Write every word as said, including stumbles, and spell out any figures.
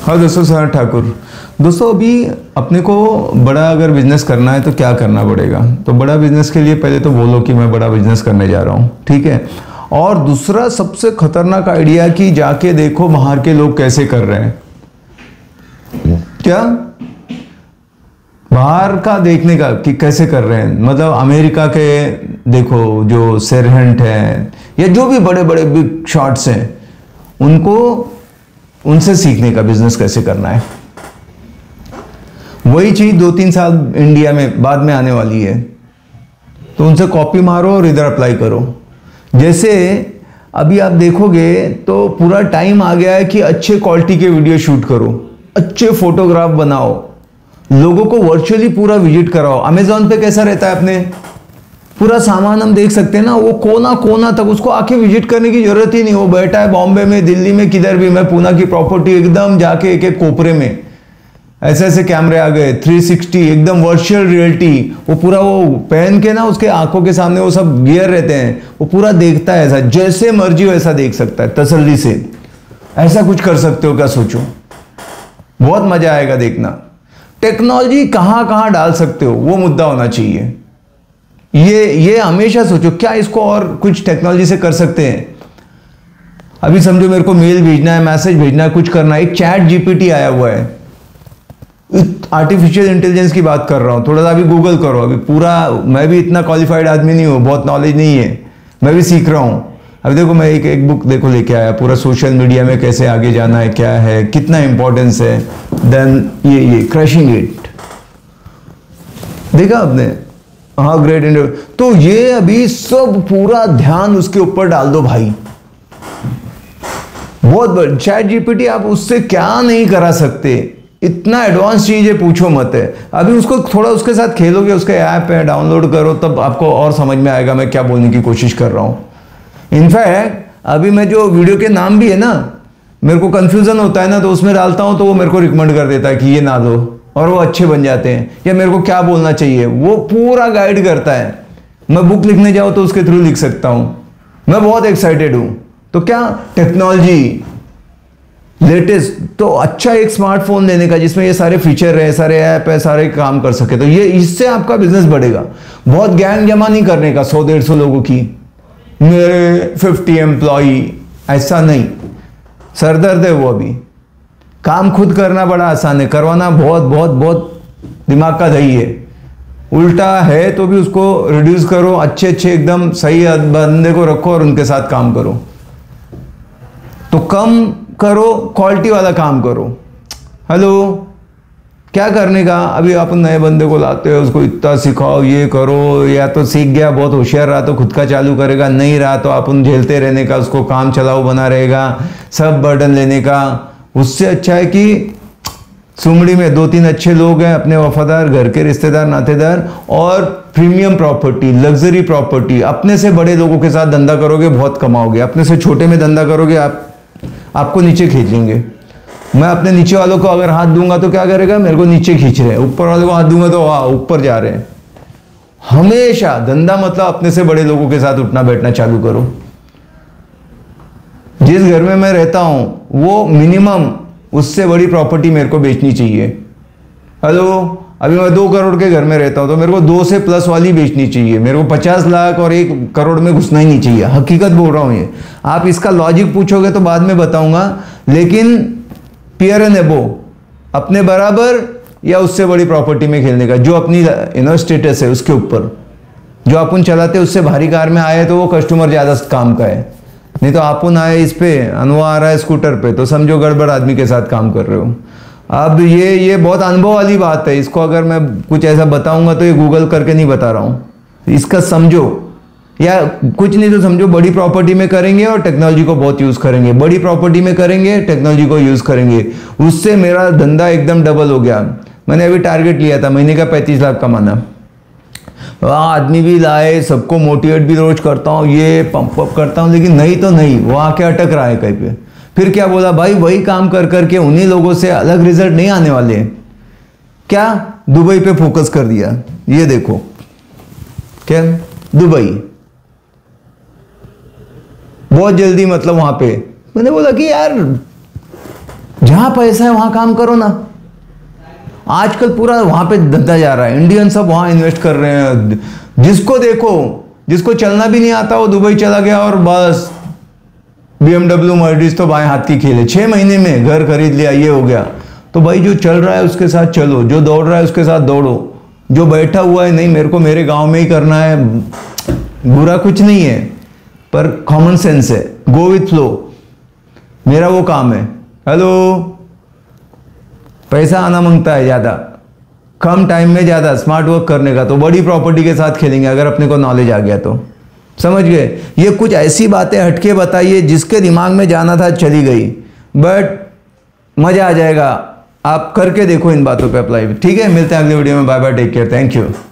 हाँ दोस्तों, सर ठाकुर। दोस्तों अभी अपने को बड़ा अगर बिजनेस करना है तो क्या करना पड़ेगा? तो बड़ा बिजनेस के लिए पहले तो बोलो कि मैं बड़ा बिजनेस करने जा रहा हूँ, ठीक है। और दूसरा सबसे खतरनाक आइडिया कि जाके देखो बाहर के लोग कैसे कर रहे हैं। क्या बाहर का देखने का कि कैसे कर रहे हैं, मतलब अमेरिका के देखो जो सेरहंट हैं या जो भी बड़े बड़े बिग शॉट्स हैं, उनको उनसे सीखने का बिजनेस कैसे करना है। वही चीज दो तीन साल इंडिया में बाद में आने वाली है, तो उनसे कॉपी मारो और इधर अप्लाई करो। जैसे अभी आप देखोगे तो पूरा टाइम आ गया है कि अच्छे क्वालिटी के वीडियो शूट करो, अच्छे फोटोग्राफ बनाओ, लोगों को वर्चुअली पूरा विजिट कराओ। अमेजॉन पे कैसा रहता है, अपने पूरा सामान हम देख सकते हैं ना, वो कोना कोना तक उसको आके विजिट करने की जरूरत ही नहीं। वो बैठा है बॉम्बे में, दिल्ली में, किधर भी। मैं पूना की प्रॉपर्टी एकदम जाके एक एक कोपरे में ऐसे ऐसे कैमरे आ गए, थ्री सिक्सटी एकदम वर्चुअल रियलिटी। वो पूरा वो पहन के ना, उसके आंखों के सामने वो सब गियर रहते हैं, वो पूरा देखता है, ऐसा जैसे मर्जी वैसा देख सकता है तसल्ली से। ऐसा कुछ कर सकते हो क्या? सोचो, बहुत मजा आएगा देखना। टेक्नोलॉजी कहां कहां डाल सकते हो, वो मुद्दा होना चाहिए। ये ये हमेशा सोचो, क्या इसको और कुछ टेक्नोलॉजी से कर सकते हैं। अभी समझो मेरे को मेल भेजना है, मैसेज भेजना है, कुछ करना है, एक चैट जीपीटी आया हुआ है। आर्टिफिशियल इंटेलिजेंस की बात कर रहा हूं, थोड़ा सा अभी गूगल करो। अभी पूरा मैं भी इतना क्वालिफाइड आदमी नहीं हूं, बहुत नॉलेज नहीं है, मैं भी सीख रहा हूं। अभी देखो मैं एक एक बुक देखो लेके आया, पूरा सोशल मीडिया में कैसे आगे जाना है, क्या है, कितना इंपॉर्टेंस है। देन ये ये क्रशिंग इट, देखा आपने? हाँ, ग्रेट इंडिया। तो ये अभी सब पूरा ध्यान उसके ऊपर डाल दो भाई, बहुत बड़ा चैट जीपीटी। आप उससे क्या नहीं करा सकते, इतना एडवांस चीज है, पूछो मत है। अभी उसको थोड़ा उसके साथ खेलोगे, उसके ऐप है, डाउनलोड करो, तब आपको और समझ में आएगा मैं क्या बोलने की कोशिश कर रहा हूं। इनफैक्ट अभी मैं जो वीडियो के नाम भी है ना, मेरे को कंफ्यूजन होता है ना, तो उसमें डालता हूं तो वो मेरे को रिकमेंड कर देता है कि ये ना दो, और वो अच्छे बन जाते हैं। या मेरे को क्या बोलना चाहिए, वो पूरा गाइड करता है। मैं बुक लिखने जाऊं तो उसके थ्रू लिख सकता हूं। मैं बहुत एक्साइटेड हूं। तो क्या टेक्नोलॉजी लेटेस्ट, तो अच्छा एक स्मार्टफोन लेने का जिसमें ये सारे फीचर है, सारे ऐप है, सारे काम कर सके, तो ये इससे आपका बिजनेस बढ़ेगा। बहुत गैंग जमा नहीं करने का सौ डेढ़ सौ लोगों की, मेरे फिफ्टी एम्प्लॉई, ऐसा नहीं। सरदर्द है वो। अभी काम खुद करना बड़ा आसान है, करवाना बहुत बहुत बहुत दिमाग का दही है। उल्टा है तो भी उसको रिड्यूस करो, अच्छे अच्छे एकदम सही बंदे को रखो और उनके साथ काम करो। तो कम करो, क्वालिटी वाला काम करो। हेलो, क्या करने का? अभी आप नए बंदे को लाते हो, उसको इतना सिखाओ, ये करो, या तो सीख गया, बहुत होशियार रहा तो खुद का चालू करेगा, नहीं रहा तो आप उन झेलते रहने का, उसको काम चलाओ बना रहेगा, सब बर्डन लेने का। उससे अच्छा है कि सुमड़ी में दो तीन अच्छे लोग हैं, अपने वफादार, घर के रिश्तेदार, नातेदार, और प्रीमियम प्रॉपर्टी, लग्जरी प्रॉपर्टी। अपने से बड़े लोगों के साथ धंधा करोगे, बहुत कमाओगे। अपने से छोटे में धंधा करोगे, आप आपको नीचे खींच लेंगे। मैं अपने नीचे वालों को अगर हाथ दूंगा तो क्या करेगा? मेरे को नीचे खींच रहे हैं। ऊपर वालों को हाथ दूंगा तो हाँ ऊपर जा रहे हैं। हमेशा धंधा मतलब अपने से बड़े लोगों के साथ उठना बैठना चालू करो। जिस घर में मैं रहता हूं वो मिनिमम उससे बड़ी प्रॉपर्टी मेरे को बेचनी चाहिए। हेलो, अभी मैं दो करोड़ के घर में रहता हूं तो मेरे को दो से प्लस वाली बेचनी चाहिए। मेरे को पचास लाख और एक करोड़ में घुसना ही नहीं चाहिए। हकीकत बोल रहा हूं ये। आप इसका लॉजिक पूछोगे तो बाद में बताऊंगा, लेकिन पियर एंड एबो, अपने बराबर या उससे बड़ी प्रॉपर्टी में खेलने का, जो अपनी यू नो स्टेटस है उसके ऊपर। जो अपन चलाते उससे भारी कार में आए तो वो कस्टमर ज्यादा काम का है, नहीं तो अपन आए इस पे, अनवा आ रहा है स्कूटर पे, तो समझो गड़बड़ आदमी के साथ काम कर रहे हो। अब ये ये बहुत अनुभव वाली बात है। इसको अगर मैं कुछ ऐसा बताऊंगा तो ये गूगल करके नहीं बता रहा हूं। इसका समझो, या कुछ नहीं तो समझो, बड़ी प्रॉपर्टी में करेंगे और टेक्नोलॉजी को बहुत यूज करेंगे। बड़ी प्रॉपर्टी में करेंगे, टेक्नोलॉजी को यूज करेंगे, उससे मेरा धंधा एकदम डबल हो गया। मैंने अभी टारगेट लिया था महीने का पैंतीस लाख कमाना। वहाँ आदमी भी लाए, सबको मोटिवेट भी रोज करता हूँ, ये पंप अप करता हूँ, लेकिन नहीं तो नहीं, वो आके अटक रहा है कहीं पे। फिर क्या बोला भाई, वही काम कर करके उन्हीं लोगों से अलग रिजल्ट नहीं आने वाले हैं क्या? दुबई पे फोकस कर दिया। ये देखो क्या, दुबई बहुत जल्दी, मतलब वहां पे मैंने बोला कि यार जहां पैसा है वहां काम करो ना। आजकल पूरा वहां पे धंधा जा रहा है, इंडियन सब वहां इन्वेस्ट कर रहे हैं। जिसको देखो, जिसको चलना भी नहीं आता वो दुबई चला गया और बस बीएमडब्ल्यू मर्सिडीज तो बाएं हाथ की खेल है, छह महीने में घर खरीद लिया, ये हो गया। तो भाई जो चल रहा है उसके साथ चलो, जो दौड़ रहा है उसके साथ दौड़ो, जो बैठा हुआ है नहीं मेरे को मेरे गांव में ही करना है, बुरा कुछ नहीं है, पर कॉमन सेंस है, गो विथ फ्लो, मेरा वो काम है। हेलो, पैसा आना मांगता है ज़्यादा, कम टाइम में ज़्यादा स्मार्ट वर्क करने का, तो बड़ी प्रॉपर्टी के साथ खेलेंगे अगर अपने को नॉलेज आ गया तो। समझ गए? ये कुछ ऐसी बातें हटके बताइए जिसके दिमाग में जाना था चली गई, बट मज़ा आ जाएगा। आप करके देखो इन बातों पे अप्लाई। ठीक है, मिलते हैं अगले वीडियो में। Bye bye, take care, thank you.